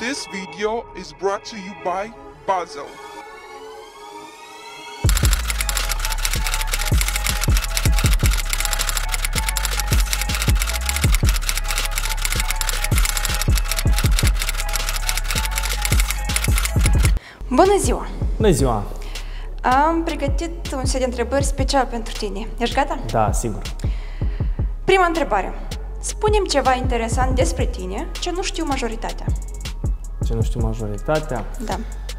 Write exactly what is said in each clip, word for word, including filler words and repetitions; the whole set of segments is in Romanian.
This video is brought to you by Bazo. Bună ziua! Bună ziua! Am pregătit un set de întrebări special pentru tine. Ești gata? Da, sigur. Prima întrebare. Spune-mi ceva interesant despre tine ce nu știu majoritatea. Ce nu știu majoritatea? Da.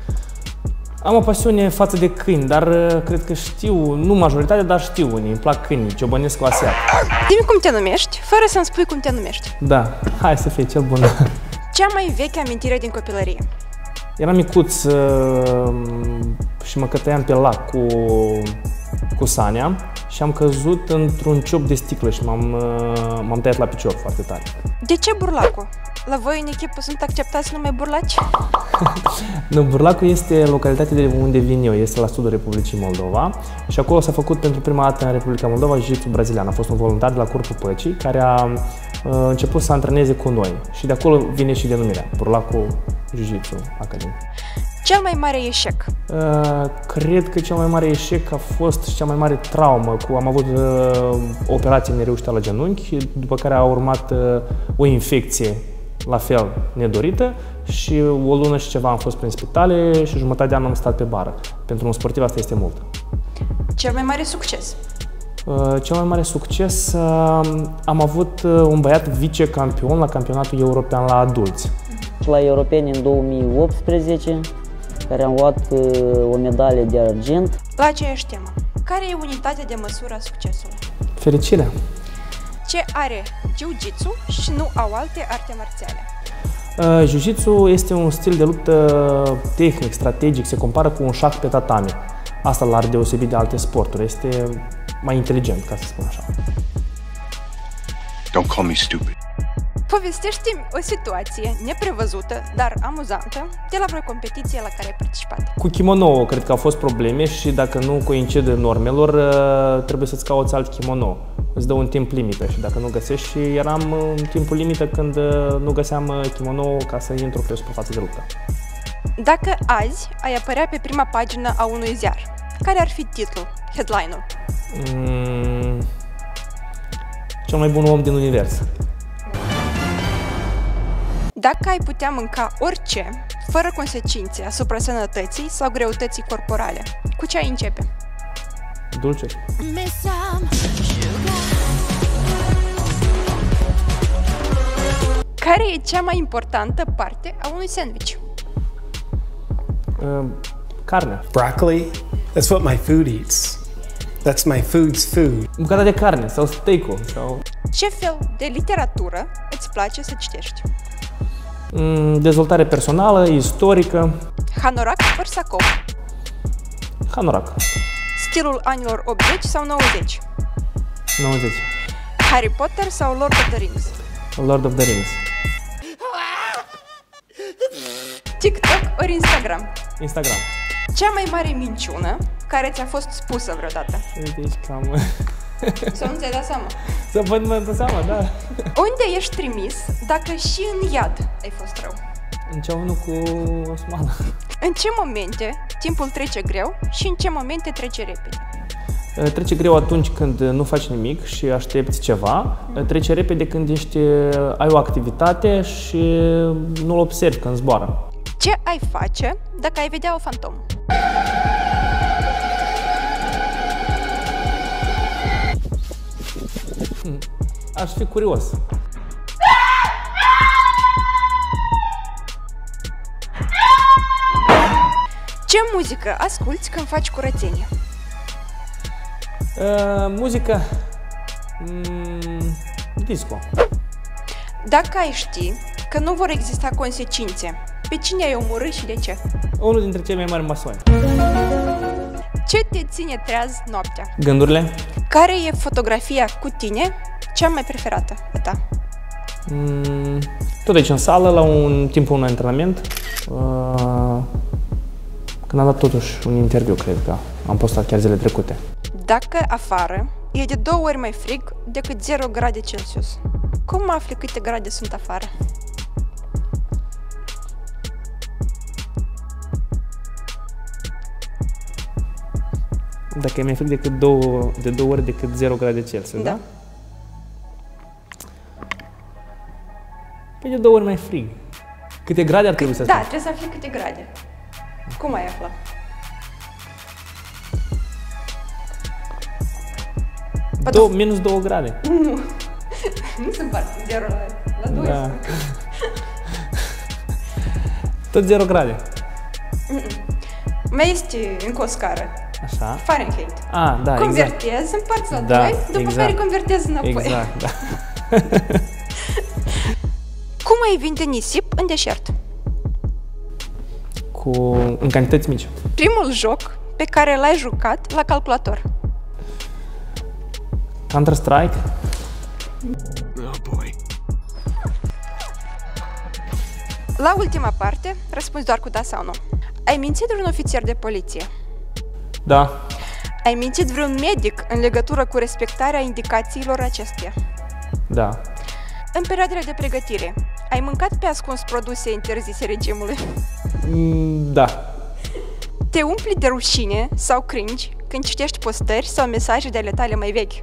Am o pasiune față de câini, dar cred că știu, nu majoritatea, dar știu unii. Îmi plac câinii, ciobănesc cu aseară. Zi-mi cum te numești, fără să-mi spui cum te numești. Da, hai să fie cel bun. Cea mai veche amintire din copilărie. Eram micuț uh, și mă cătăiam pe lac cu, cu Sania și am căzut într-un ciop de sticlă și m-am uh, m-am tăiat la picior foarte tare. De ce burlacul? La voi în echipă sunt acceptați numai burlaci? Nu, Burlacul este localitatea de unde vin eu, este la sudul Republicii Moldova și acolo s-a făcut pentru prima dată în Republica Moldova jiu-jitsu brazilian. A fost un voluntar de la Corpul Păcii care a uh, început să antreneze cu noi și de acolo vine și denumirea, Burlacul Jiu-Jitsu Academy. Cel mai mare eșec? Uh, cred că cel mai mare eșec a fost și cea mai mare traumă. Cu, am avut uh, o operație nereușită la genunchi, după care a urmat uh, o infecție la fel nedorită și o lună și ceva am fost prin spitale și jumătate de an am stat pe bară. Pentru un sportiv asta este mult. Cel mai mare succes? Uh, cel mai mare succes, uh, am avut uh, un băiat vicecampion la campionatul european la adulți. La europeni în două mii optsprezece, care am luat uh, o medalie de argint. La aceeași temă, care e unitatea de măsură a succesului? Fericirea. Ce are jiu-jitsu și nu au alte arte marțiale? Uh, Jiu-jitsu este un stil de luptă tehnic, strategic, se compară cu un șah pe tatami. Asta l-ar deosebi de alte sporturi, este mai inteligent, ca să spun așa. Don't call me stupid. Povestește-mi o situație neprevăzută, dar amuzantă, de la vreo competiție la care ai participat. Cu kimono cred că au fost probleme și dacă nu coincid normelor, trebuie să-ți cauți alt kimono. Îți dă un timp limită și dacă nu găsești, și eram în timpul limită când nu găseam kimono ca să intru pe o suprafață de luptă. Dacă azi ai apărea pe prima pagină a unui ziar, care ar fi titlul, headline-ul? Mm, cel mai bun om din univers. Dacă ai putea mânca orice, fără consecințe asupra sănătății sau greutății corporale, cu ce ai începe? Dulce. Care e cea mai importantă parte a unui sandwich? Uh, carne. Broccoli? That's what my food eats. That's my food's food. Bucata de carne sau steak-ul. Sau... Ce fel de literatură îți place să citești? Mm, dezvoltare personală, istorică. Hanorac ori sacou? Hanorac. Stilul anilor optzeci sau nouăzeci? nouăzeci. Harry Potter sau Lord of the Rings? Lord of the Rings. TikTok ori Instagram? Instagram. Cea mai mare minciună care ți-a fost spusă vreodată? Deci cam... Sau nu ți-ai dat seama? Să văd mă dă seama, da. Unde ești trimis dacă și în iad ai fost rău? Înceamnă cu Osmană. În ce momente timpul trece greu și în ce momente trece repede? Trece greu atunci când nu faci nimic și aștepți ceva. Trece repede când ești, ai o activitate și nu-l observi când zboară. Ce ai face dacă ai vedea o fantomă? Aș fi curios. Ce muzică asculți când faci curățenie? Uh, muzică... Mm, disco. Dacă ai ști că nu vor exista consecințe, pe cine ai omorât și de ce? Unul dintre cei mai mari masoni. Ce te ține treaz noaptea? Gândurile? Care e fotografia cu tine cea mai preferată a ta? Mm, tot aici în sală, la un timpul unui antrenament. Uh, când am dat totuși un interviu, cred că am postat chiar zilele trecute. Dacă afară e de două ori mai frig decât zero grade Celsius, cum afli câte grade sunt afară? Dacă e mai frig decât două, de două ori decât zero grade Celsius, da? Da. Păi de două ori mai frig. Câte grade ar trebui să Da, fie? trebuie să afli câte grade. Cum ai aflat? Două, minus două grade. Nu se împarte zero la, la doi. Da. Tot zero grade. Mai este încă o scară. Așa. Fahrenheit. Ah, da, exact. Convertezi, împarți la Da, doi, după exact. care convertezi înapoi. Exact, da. Cum ai vinde nisip în deșert? Cu în cantități mici. Primul joc pe care l-ai jucat la calculator. Counter-Strike. Oh boy. La ultima parte, răspunzi doar cu da sau nu. Ai mințit vreun ofițer de poliție? Da. Ai mințit vreun medic în legătură cu respectarea indicațiilor acestuia? Da. În perioadele de pregătire, ai mâncat pe ascuns produse interzise regimului? Mm, Da. Te umpli de rușine sau cringe când citești postări sau mesaje de ale tale mai vechi?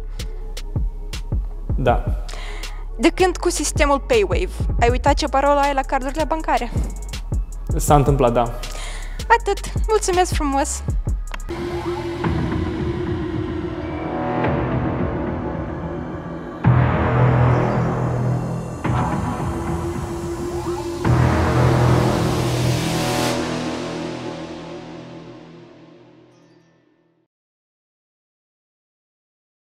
Da. De când cu sistemul PayWave, ai uitat ce parolă ai la cardurile bancare? S-a întâmplat, da. Atât. Mulțumesc frumos!